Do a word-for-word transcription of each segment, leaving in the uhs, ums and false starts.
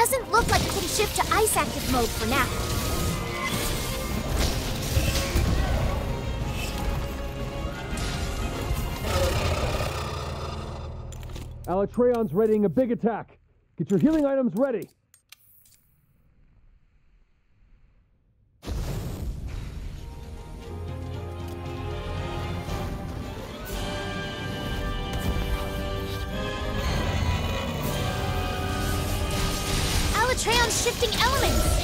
doesn't look like it can shift to ice active mode for now. Alatreon's readying a big attack. Get your healing items ready. Alatreon's shifting elements!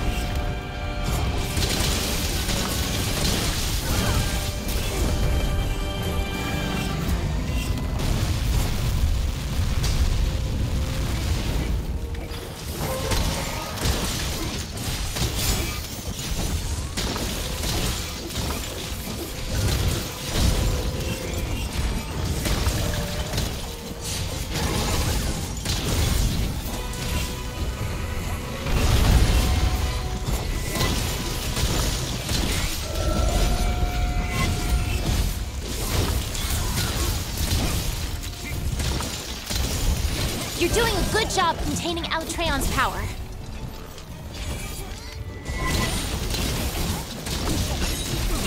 You're doing a good job containing Alatreon's power.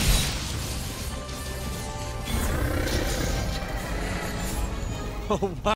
Oh, wow.